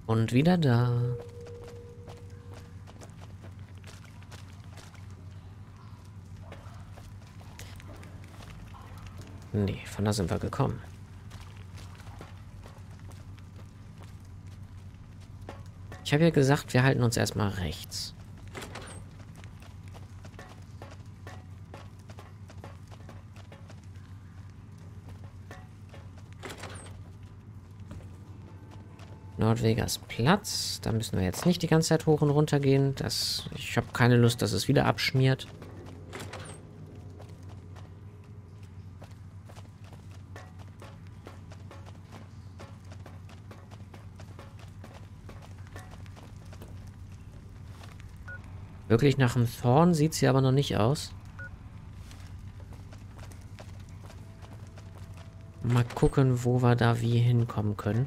Und wieder da. Nee, von da sind wir gekommen. Ich habe ja gesagt, wir halten uns erstmal rechts. Nordvegas Platz. Da müssen wir jetzt nicht die ganze Zeit hoch und runter gehen. Ich habe keine Lust, dass es wieder abschmiert. Wirklich nach dem Thorn sieht sie aber noch nicht aus. Mal gucken, wo wir da wie hinkommen können.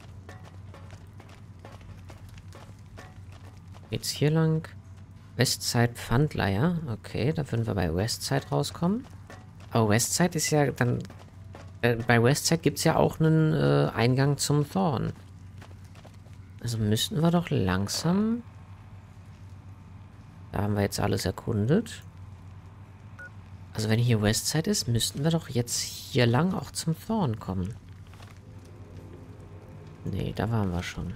Geht's hier lang? Westside Pfandleiher. Okay, da würden wir bei Westside rauskommen. Aber Westside ist ja dann... bei Westside gibt es ja auch einen Eingang zum Thorn. Also müssten wir doch langsam... Da haben wir jetzt alles erkundet. Also wenn hier Westside ist, müssten wir doch jetzt hier lang auch zum Thorn kommen. Nee, da waren wir schon.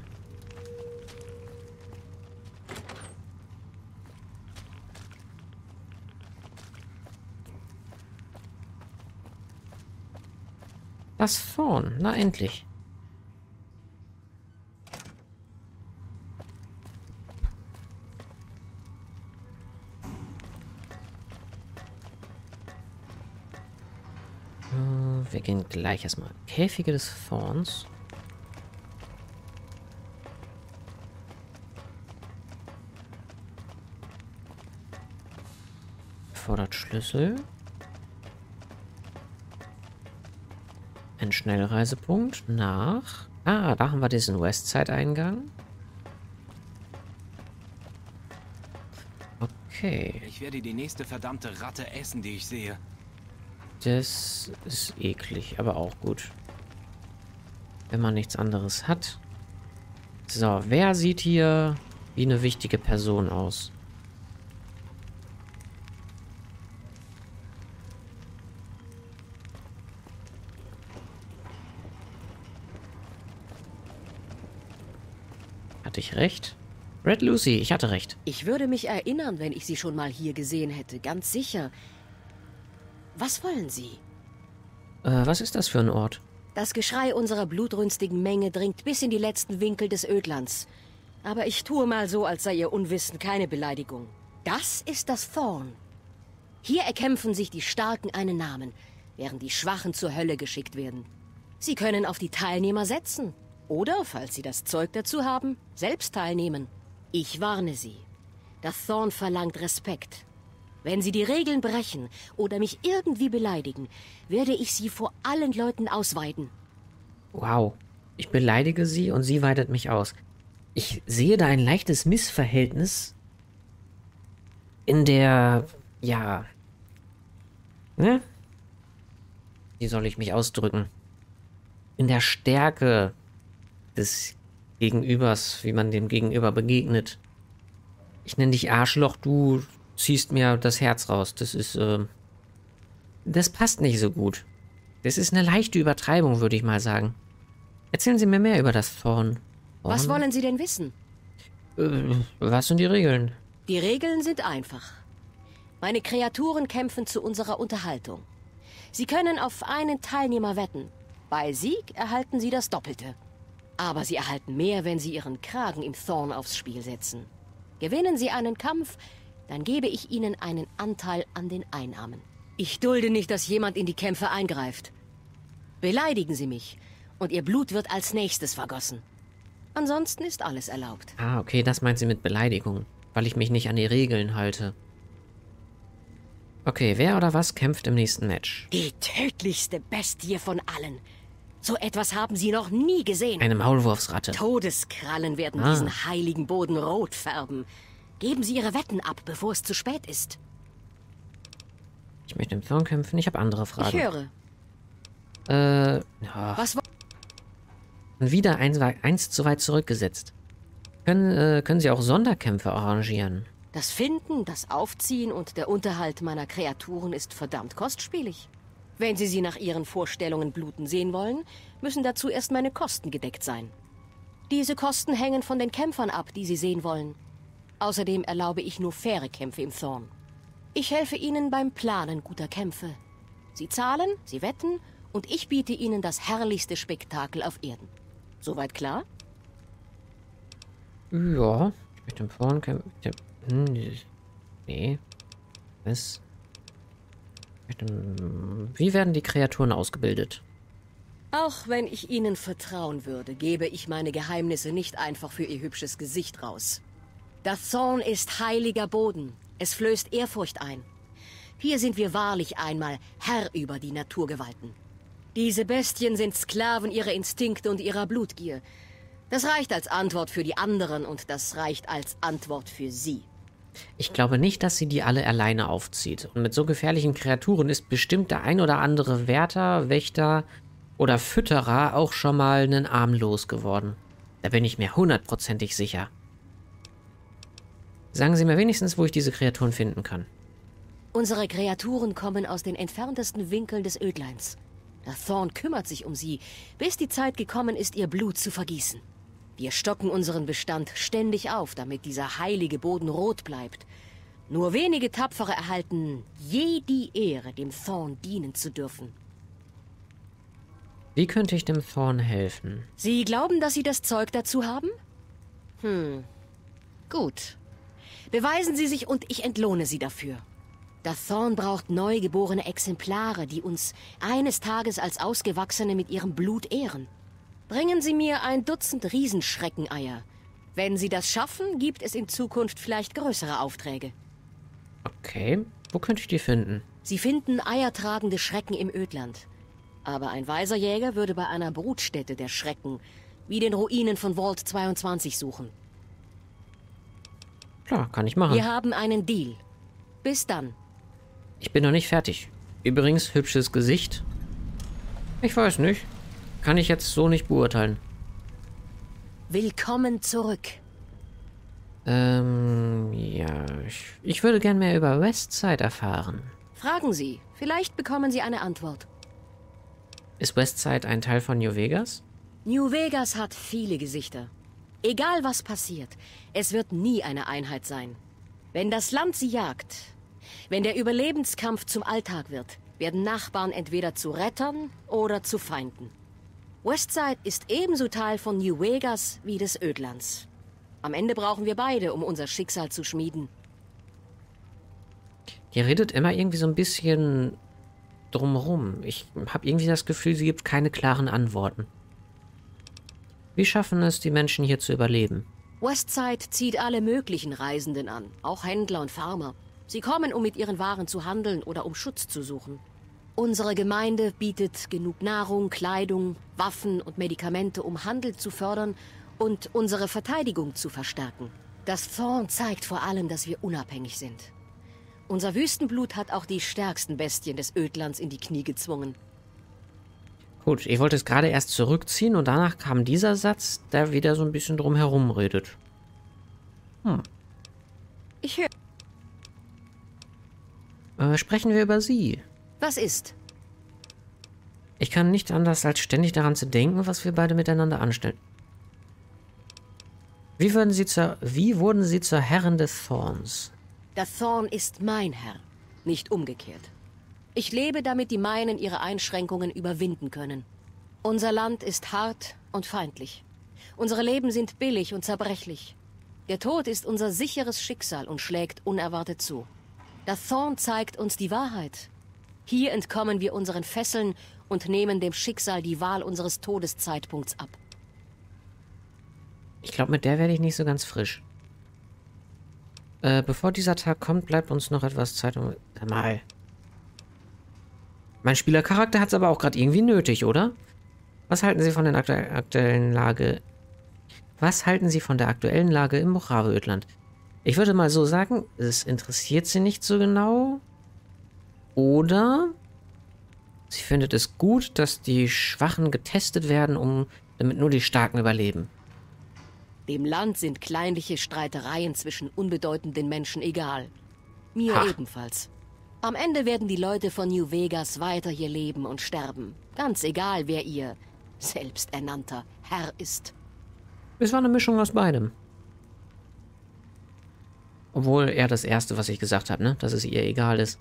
Das Thorn, na endlich. Wir gehen gleich erstmal. Käfige des Thorns. Fordert Schlüssel. Ein Schnellreisepunkt nach... Ah, da haben wir diesen Westside-Eingang. Okay. Ich werde die nächste verdammte Ratte essen, die ich sehe. Das ist eklig, aber auch gut. Wenn man nichts anderes hat. So, wer sieht hier wie eine wichtige Person aus? Hatte ich recht? Red Lucy, ich hatte recht. Ich würde mich erinnern, wenn ich Sie schon mal hier gesehen hätte. Ganz sicher. Was wollen Sie? Was ist das für ein Ort? Das Geschrei unserer blutrünstigen Menge dringt bis in die letzten Winkel des Ödlands. Aber ich tue mal so, als sei Ihr Unwissen keine Beleidigung. Das ist das Thorn. Hier erkämpfen sich die Starken einen Namen, während die Schwachen zur Hölle geschickt werden. Sie können auf die Teilnehmer setzen. Oder, falls Sie das Zeug dazu haben, selbst teilnehmen. Ich warne Sie. Das Thorn verlangt Respekt. Wenn Sie die Regeln brechen oder mich irgendwie beleidigen, werde ich Sie vor allen Leuten ausweiden. Wow. Ich beleidige sie und sie weidet mich aus. Ich sehe da ein leichtes Missverhältnis in der... Ja... Ne? Wie soll ich mich ausdrücken? In der Stärke des Gegenübers, wie man dem Gegenüber begegnet. Ich nenne dich Arschloch, du ziehst mir das Herz raus. Das ist, das passt nicht so gut. Das ist eine leichte Übertreibung, würde ich mal sagen. Erzählen Sie mir mehr über das Thorn. Was wollen Sie denn wissen? Was sind die Regeln? Die Regeln sind einfach. Meine Kreaturen kämpfen zu unserer Unterhaltung. Sie können auf einen Teilnehmer wetten. Bei Sieg erhalten Sie das Doppelte. Aber Sie erhalten mehr, wenn Sie Ihren Kragen im Thorn aufs Spiel setzen. Gewinnen Sie einen Kampf, dann gebe ich Ihnen einen Anteil an den Einnahmen. Ich dulde nicht, dass jemand in die Kämpfe eingreift. Beleidigen Sie mich und Ihr Blut wird als nächstes vergossen. Ansonsten ist alles erlaubt. Ah, okay, das meint sie mit Beleidigung. Weil ich mich nicht an die Regeln halte. Okay, wer oder was kämpft im nächsten Match? Die tödlichste Bestie von allen. So etwas haben Sie noch nie gesehen. Eine Maulwurfsratte. Todeskrallen werden diesen heiligen Boden rot färben. Geben Sie Ihre Wetten ab, bevor es zu spät ist. Ich möchte im Thorn kämpfen. Ich habe andere Fragen. Ich höre. Ja. Was Und wieder eins zu weit zurückgesetzt. Können Sie auch Sonderkämpfe arrangieren? Das Finden, das Aufziehen und der Unterhalt meiner Kreaturen ist verdammt kostspielig. Wenn Sie sie nach Ihren Vorstellungen bluten sehen wollen, müssen dazu erst meine Kosten gedeckt sein. Diese Kosten hängen von den Kämpfern ab, die Sie sehen wollen. Außerdem erlaube ich nur faire Kämpfe im Thorn. Ich helfe Ihnen beim Planen guter Kämpfe. Sie zahlen, Sie wetten und ich biete Ihnen das herrlichste Spektakel auf Erden. Soweit klar? Ja, ich möchte im Thorn kämpfen. Nee. Was? Wie werden die Kreaturen ausgebildet? Auch wenn ich Ihnen vertrauen würde, gebe ich meine Geheimnisse nicht einfach für Ihr hübsches Gesicht raus. Das Thorn ist heiliger Boden. Es flößt Ehrfurcht ein. Hier sind wir wahrlich einmal Herr über die Naturgewalten. Diese Bestien sind Sklaven ihrer Instinkte und ihrer Blutgier. Das reicht als Antwort für die anderen und das reicht als Antwort für Sie. Ich glaube nicht, dass sie die alle alleine aufzieht. Und mit so gefährlichen Kreaturen ist bestimmt der ein oder andere Wärter, Wächter oder Fütterer auch schon mal einen Arm losgeworden. Da bin ich mir hundertprozentig sicher. Sagen Sie mir wenigstens, wo ich diese Kreaturen finden kann. Unsere Kreaturen kommen aus den entferntesten Winkeln des Ödlands. Das Thorn kümmert sich um sie, bis die Zeit gekommen ist, ihr Blut zu vergießen. Wir stocken unseren Bestand ständig auf, damit dieser heilige Boden rot bleibt. Nur wenige Tapfere erhalten je die Ehre, dem Thorn dienen zu dürfen. Wie könnte ich dem Thorn helfen? Sie glauben, dass Sie das Zeug dazu haben? Gut. Beweisen Sie sich und ich entlohne Sie dafür. Das Thorn braucht neugeborene Exemplare, die uns eines Tages als Ausgewachsene mit ihrem Blut ehren. Bringen Sie mir 1 Dutzend Riesenschreckeneier. Wenn Sie das schaffen, gibt es in Zukunft vielleicht größere Aufträge. Okay, wo könnte ich die finden? Sie finden eiertragende Schrecken im Ödland. Aber ein weiser Jäger würde bei einer Brutstätte der Schrecken, wie den Ruinen von Vault 22, suchen. Klar, kann ich machen. Wir haben einen Deal. Bis dann. Ich bin noch nicht fertig. Übrigens, hübsches Gesicht. Ich weiß nicht. Kann ich jetzt so nicht beurteilen. Willkommen zurück. Ja. Ich würde gern mehr über Westside erfahren. Fragen Sie. Vielleicht bekommen Sie eine Antwort. Ist Westside ein Teil von New Vegas? New Vegas hat viele Gesichter. Egal was passiert, es wird nie eine Einheit sein. Wenn das Land sie jagt, wenn der Überlebenskampf zum Alltag wird, werden Nachbarn entweder zu Rettern oder zu Feinden. Westside ist ebenso Teil von New Vegas wie des Ödlands. Am Ende brauchen wir beide, um unser Schicksal zu schmieden. Ihr redet immer irgendwie so ein bisschen drumherum. Ich habe irgendwie das Gefühl, sie gibt keine klaren Antworten. Wie schaffen es die Menschen hier zu überleben? Westside zieht alle möglichen Reisenden an, auch Händler und Farmer. Sie kommen, um mit ihren Waren zu handeln oder um Schutz zu suchen. Unsere Gemeinde bietet genug Nahrung, Kleidung, Waffen und Medikamente, um Handel zu fördern und unsere Verteidigung zu verstärken. Das Thorn zeigt vor allem, dass wir unabhängig sind. Unser Wüstenblut hat auch die stärksten Bestien des Ödlands in die Knie gezwungen. Gut, ich wollte es gerade erst zurückziehen und danach kam dieser Satz, der wieder so ein bisschen drum herum redet. Ich höre... Sprechen wir über Sie. Was ist? Ich kann nicht anders, als ständig daran zu denken, was wir beide miteinander anstellen. Wie wurden Sie zur Herrin des Thorns? Das Thorn ist mein Herr, nicht umgekehrt. Ich lebe, damit die meinen ihre Einschränkungen überwinden können. Unser Land ist hart und feindlich. Unsere Leben sind billig und zerbrechlich. Der Tod ist unser sicheres Schicksal und schlägt unerwartet zu. Das Thorn zeigt uns die Wahrheit. Hier entkommen wir unseren Fesseln und nehmen dem Schicksal die Wahl unseres Todeszeitpunkts ab. Ich glaube, mit der werde ich nicht so ganz frisch. Bevor dieser Tag kommt, bleibt uns noch etwas Zeit, um... Mal. Mein Spielercharakter hat es aber auch gerade irgendwie nötig, oder? Was halten Sie von der aktuellen Lage... Was halten Sie von der aktuellen Lage im Mojave-Ödland? Ich würde mal so sagen, es interessiert Sie nicht so genau. Oder sie findet es gut, dass die Schwachen getestet werden, um damit nur die Starken überleben. Dem Land sind kleinliche Streitereien zwischen unbedeutenden Menschen egal. Mir Ha. ebenfalls. Am Ende werden die Leute von New Vegas weiter hier leben und sterben. Ganz egal, wer ihr selbsternannter Herr ist. Es war eine Mischung aus beidem. Obwohl eher das Erste, was ich gesagt habe, ne? Dass es ihr egal ist.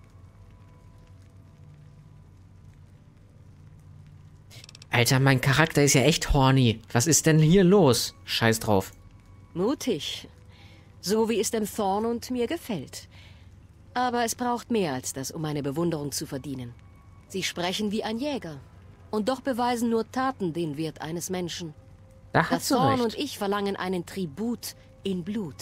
Alter, mein Charakter ist ja echt horny. Was ist denn hier los? Scheiß drauf. Mutig. So wie es dem Thorn und mir gefällt. Aber es braucht mehr als das, um meine Bewunderung zu verdienen. Sie sprechen wie ein Jäger. Und doch beweisen nur Taten den Wert eines Menschen. Da hat Das sie Thorn und recht. ich verlangen einen Tribut in Blut.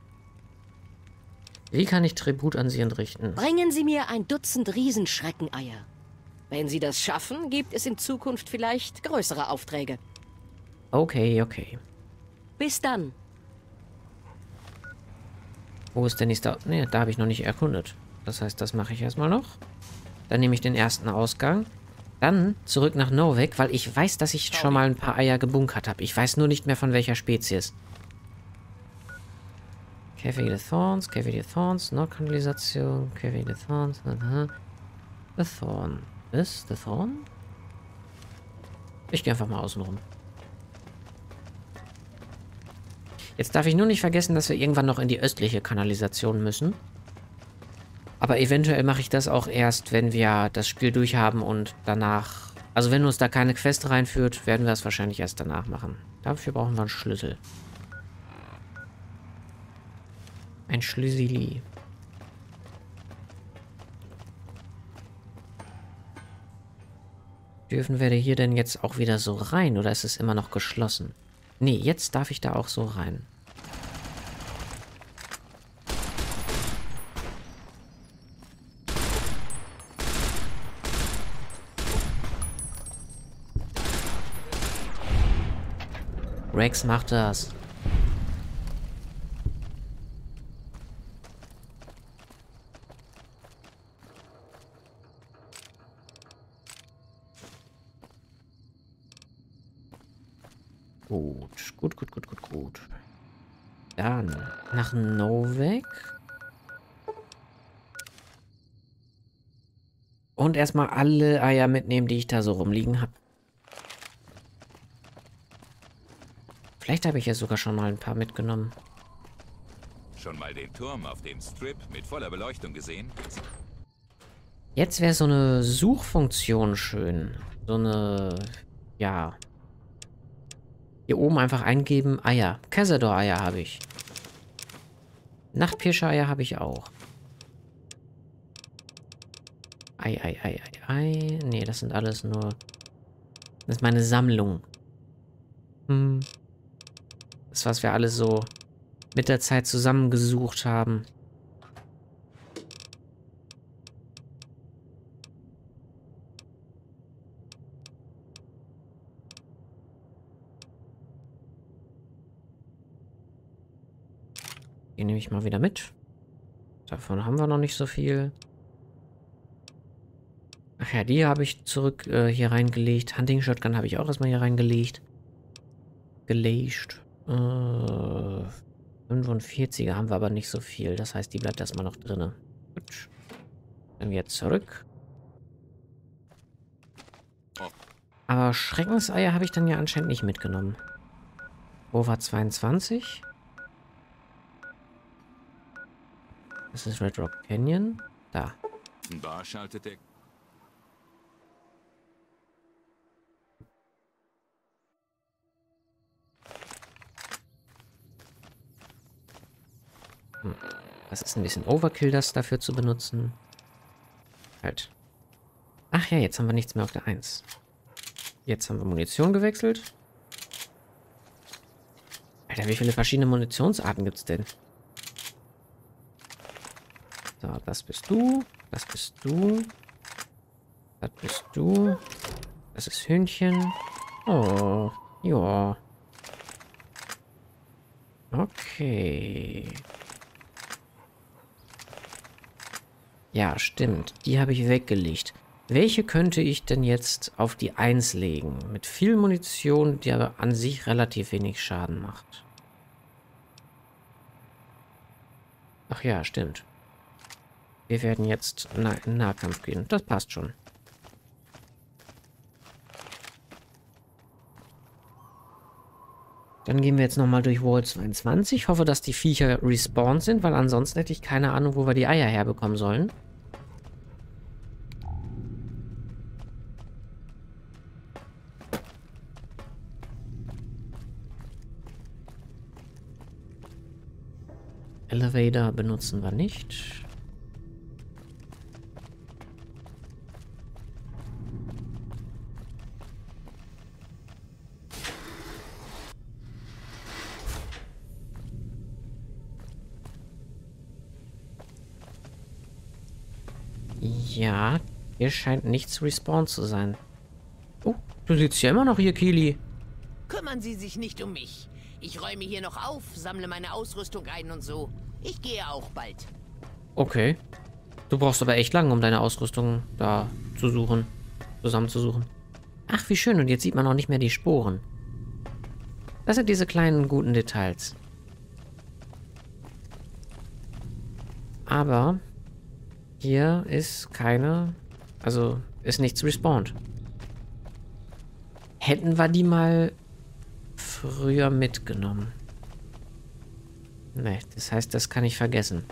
Wie kann ich Tribut an sie entrichten? Bringen Sie mir ein Dutzend Riesenschreckeneier. Wenn Sie das schaffen, gibt es in Zukunft vielleicht größere Aufträge. Okay, okay. Bis dann. Wo ist der nächste... Ne, da habe ich noch nicht erkundet. Das heißt, das mache ich erstmal noch. Dann nehme ich den ersten Ausgang. Dann zurück nach Novak, weil ich weiß, dass ich schon mal ein paar Eier gebunkert habe. Ich weiß nur nicht mehr von welcher Spezies. Cave the Thorns, Nordkanalisation, Cave the Thorns, The Thorn. Ist The Thorn? Ich gehe einfach mal außen rum. Jetzt darf ich nur nicht vergessen, dass wir irgendwann noch in die östliche Kanalisation müssen. Aber eventuell mache ich das auch erst, wenn wir das Spiel durchhaben und danach... Also wenn uns da keine Quest reinführt, werden wir es wahrscheinlich erst danach machen. Dafür brauchen wir einen Schlüssel. Ein Schlüsseli. Dürfen wir hier denn jetzt auch wieder so rein oder ist es immer noch geschlossen? Nee, jetzt darf ich da auch so rein. Rex macht das. Gut. Dann nach Novak. Und erstmal alle Eier mitnehmen, die ich da so rumliegen habe. Vielleicht habe ich ja sogar schon mal ein paar mitgenommen. Schon mal den Turm auf dem Strip mit voller Beleuchtung gesehen? Jetzt wäre so eine Suchfunktion schön. So eine... Ja... Hier oben einfach eingeben, Eier. Cazador-Eier habe ich. Nachtpirscher-Eier habe ich auch. Ei. Nee, das sind alles nur... Das ist meine Sammlung. Das, was wir alles so mit der Zeit zusammengesucht haben. Die nehme ich mal wieder mit. Davon haben wir noch nicht so viel. Ach ja, die habe ich zurück hier reingelegt. Hunting Shotgun habe ich auch erstmal hier reingelegt. 45er haben wir aber nicht so viel. Das heißt, die bleibt erstmal noch drin. Gut. Dann wieder zurück. Aber Schreckenseier habe ich dann ja anscheinend nicht mitgenommen. Wo war 22? Das ist Red Rock Canyon. Da. Da schaltet der... Das ist ein bisschen Overkill, das dafür zu benutzen. Halt. Ach ja, jetzt haben wir nichts mehr auf der 1. Jetzt haben wir Munition gewechselt. Alter, wie viele verschiedene Munitionsarten gibt es denn? So, das bist du. Das bist du. Das bist du. Das ist Hühnchen. Oh, ja. Okay. Ja, stimmt. Die habe ich weggelegt. Welche könnte ich denn jetzt auf die 1 legen? Mit viel Munition, die aber an sich relativ wenig Schaden macht. Ach ja, stimmt. Wir werden jetzt in Nahkampf gehen. Das passt schon. Dann gehen wir jetzt nochmal durch Wall 22. Ich hoffe, dass die Viecher respawned sind, weil ansonsten hätte ich keine Ahnung, wo wir die Eier herbekommen sollen. Elevator benutzen wir nicht. Ja, hier scheint nichts respawned zu sein. Oh, du sitzt ja immer noch hier, Kili. Kümmern Sie sich nicht um mich. Ich räume hier noch auf, sammle meine Ausrüstung ein und so. Ich gehe auch bald. Okay. Du brauchst aber echt lange, um deine Ausrüstung da zu suchen, zusammenzusuchen. Ach, wie schön. Und jetzt sieht man auch nicht mehr die Sporen. Das sind diese kleinen, guten Details. Aber hier ist keine... Also, ist nichts respawned. Hätten wir die mal früher mitgenommen. Ne, das heißt, das kann ich vergessen.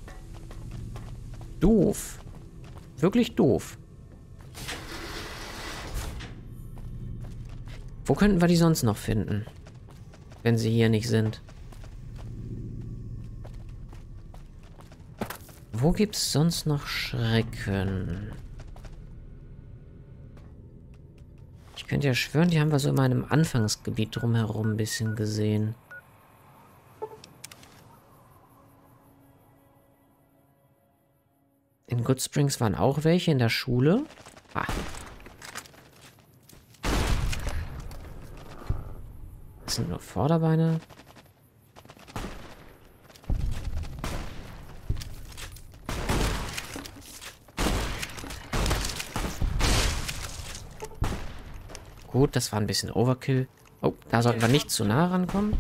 Doof. Wirklich doof. Wo könnten wir die sonst noch finden? Wenn sie hier nicht sind. Wo gibt es sonst noch Schrecken? Ich könnte ja schwören, die haben wir so in meinem Anfangsgebiet drumherum ein bisschen gesehen. In Goodsprings waren auch welche in der Schule. Ah. Das sind nur Vorderbeine. Gut, das war ein bisschen Overkill. Oh, da sollten wir nicht zu nah rankommen.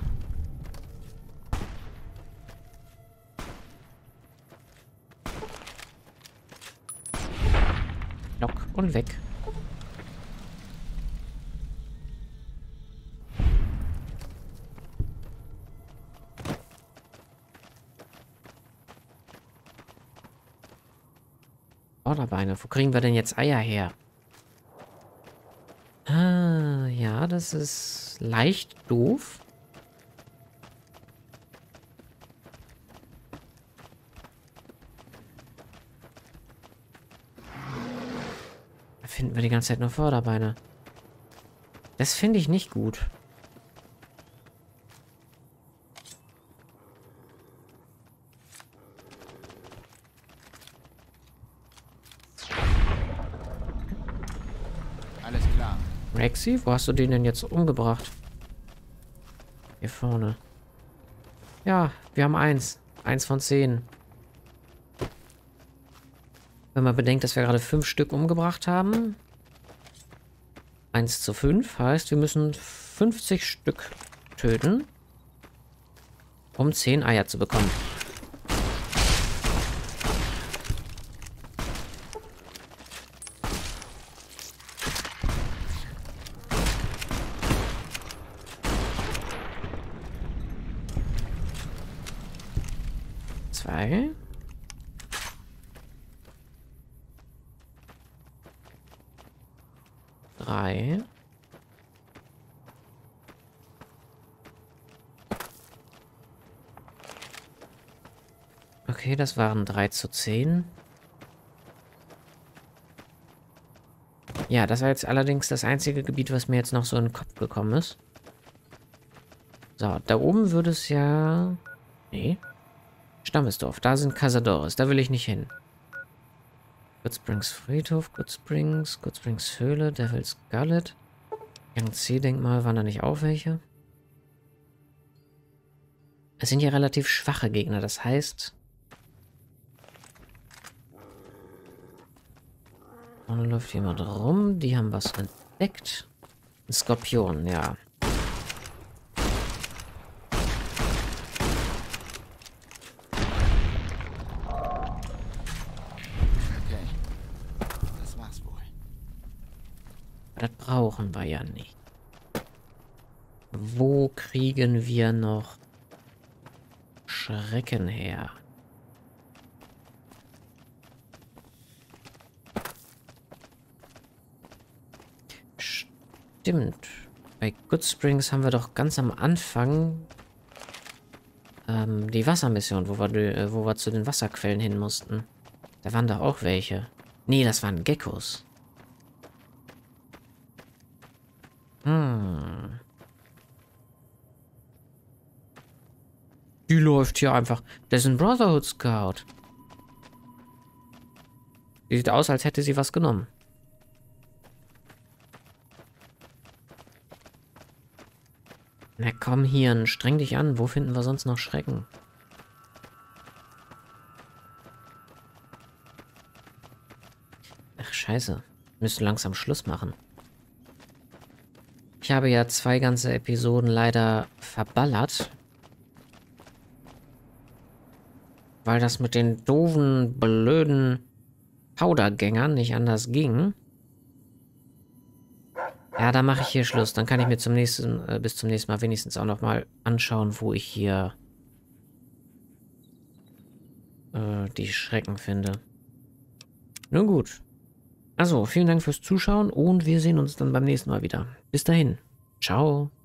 Lock und weg. Vorderbeine. Wo kriegen wir denn jetzt Eier her? Ah, ja, das ist leicht doof. Da finden wir die ganze Zeit nur Vorderbeine. Das finde ich nicht gut. Alles klar. Rexy, wo hast du den denn jetzt umgebracht? Hier vorne. Ja, wir haben 1. 1 von 10. Wenn man bedenkt, dass wir gerade 5 Stück umgebracht haben. 1 zu 5 heißt, wir müssen 50 Stück töten, um 10 Eier zu bekommen. Zwei. Drei. Okay, das waren 3 zu 10. Ja, das war jetzt allerdings das einzige Gebiet, was mir jetzt noch so in den Kopf gekommen ist. So, da oben würde es ja... Nee. Stammesdorf, da sind Cazadores, da will ich nicht hin. Goodsprings Friedhof, Goodsprings Höhle, Devil's Gullet. Yangtze-Denkmal, waren da nicht auch welche? Es sind ja relativ schwache Gegner, das heißt... Vorne läuft jemand rum. Die haben was entdeckt. Ein Skorpion, ja. Okay. Das war's wohl. Das brauchen wir ja nicht. Wo kriegen wir noch Schrecken her? Stimmt. Bei Good Springs haben wir doch ganz am Anfang die Wassermission, wo wir zu den Wasserquellen hin mussten. Da waren doch auch welche. Nee, das waren Geckos. Die läuft hier einfach. Das ist ein Brotherhood Scout. Die sieht aus, als hätte sie was genommen. Na komm, Hirn, streng dich an. Wo finden wir sonst noch Schrecken? Ach, scheiße. Müsste langsam Schluss machen. Ich habe ja 2 ganze Episoden leider verballert. Weil das mit den doofen, blöden Powdergängern nicht anders ging. Ja, da mache ich hier Schluss. Dann kann ich mir bis zum nächsten Mal wenigstens auch noch mal anschauen, wo ich hier die Schrecken finde. Nun gut. Also, vielen Dank fürs Zuschauen und wir sehen uns dann beim nächsten Mal wieder. Bis dahin. Ciao.